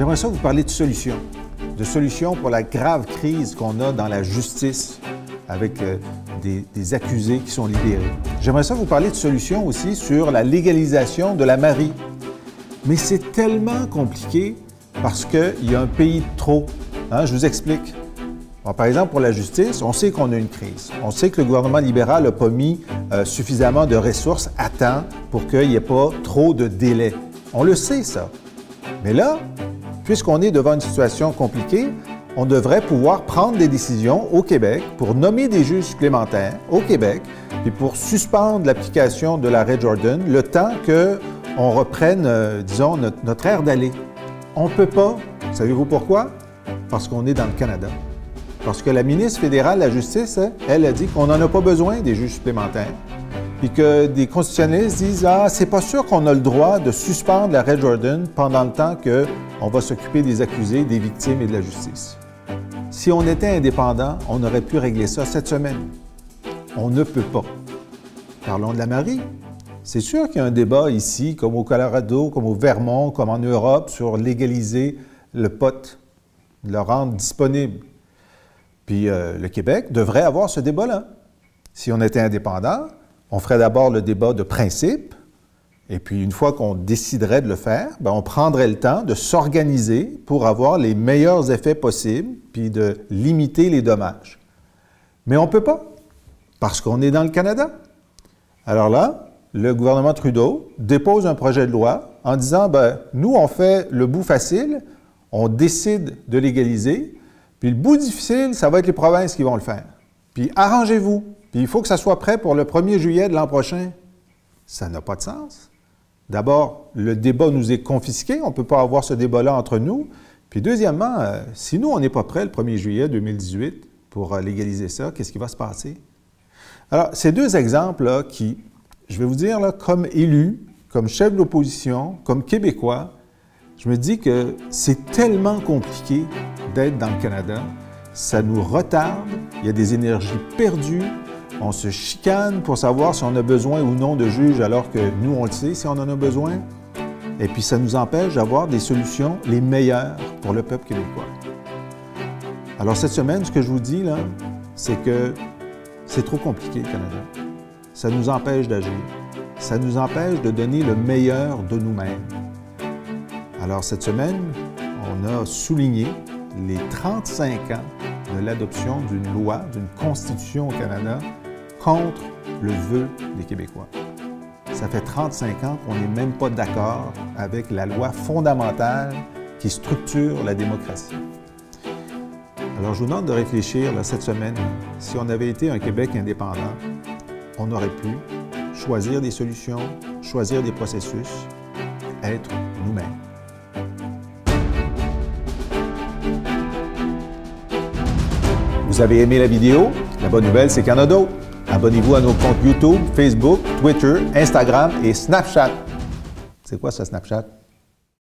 J'aimerais ça vous parler de solutions pour la grave crise qu'on a dans la justice avec des accusés qui sont libérés. J'aimerais ça vous parler de solutions aussi sur la légalisation de la Marie. Mais c'est tellement compliqué parce qu'il y a un pays de trop. Hein? Je vous explique. Bon, par exemple, pour la justice, on sait qu'on a une crise. On sait que le gouvernement libéral n'a pas mis suffisamment de ressources à temps pour qu'il n'y ait pas trop de délais. On le sait, ça. Mais là, puisqu'on est devant une situation compliquée, on devrait pouvoir prendre des décisions au Québec pour nommer des juges supplémentaires au Québec et pour suspendre l'application de l'arrêt Jordan le temps qu'on reprenne, disons, notre aire d'aller. On ne peut pas. Savez-vous pourquoi? Parce qu'on est dans le Canada. Parce que la ministre fédérale de la Justice, elle a dit qu'on n'en a pas besoin des juges supplémentaires. Puis que des constitutionnalistes disent « Ah, c'est pas sûr qu'on a le droit de suspendre l'arrêt Jordan pendant le temps qu'on va s'occuper des accusés, des victimes et de la justice. » Si on était indépendant, on aurait pu régler ça cette semaine. On ne peut pas. Parlons de la Marie. C'est sûr qu'il y a un débat ici, comme au Colorado, comme au Vermont, comme en Europe, sur légaliser le pot, le rendre disponible. Puis le Québec devrait avoir ce débat-là. Si on était indépendant, on ferait d'abord le débat de principe, et puis une fois qu'on déciderait de le faire, bien, on prendrait le temps de s'organiser pour avoir les meilleurs effets possibles, puis de limiter les dommages. Mais on ne peut pas, parce qu'on est dans le Canada. Alors là, le gouvernement Trudeau dépose un projet de loi en disant, bien, nous, on fait le bout facile, on décide de légaliser, puis le bout difficile, ça va être les provinces qui vont le faire. Puis arrangez-vous. Puis il faut que ça soit prêt pour le 1er juillet de l'an prochain. Ça n'a pas de sens. D'abord, le débat nous est confisqué. On ne peut pas avoir ce débat-là entre nous. Puis deuxièmement, si nous, on n'est pas prêt le 1er juillet 2018 pour légaliser ça, qu'est-ce qui va se passer? Alors, ces deux exemples-là qui, je vais vous dire, là, comme élu, comme chef de l'opposition, comme Québécois, je me dis que c'est tellement compliqué d'être dans le Canada. Ça nous retarde, il y a des énergies perdues, on se chicane pour savoir si on a besoin ou non de juges alors que nous, on le sait si on en a besoin. Et puis ça nous empêche d'avoir des solutions les meilleures pour le peuple québécois. Alors cette semaine, ce que je vous dis, là, c'est que c'est trop compliqué, le Canada. Ça nous empêche d'agir. Ça nous empêche de donner le meilleur de nous-mêmes. Alors cette semaine, on a souligné les 35 ans de l'adoption d'une loi, d'une constitution au Canada contre le vœu des Québécois. Ça fait 35 ans qu'on n'est même pas d'accord avec la loi fondamentale qui structure la démocratie. Alors je vous demande de réfléchir là, cette semaine, si on avait été un Québec indépendant, on aurait pu choisir des solutions, choisir des processus, être nous-mêmes. Vous avez aimé la vidéo? La bonne nouvelle, c'est qu'il y en a d'autres. Abonnez-vous à nos comptes YouTube, Facebook, Twitter, Instagram et Snapchat. C'est quoi ça, Snapchat?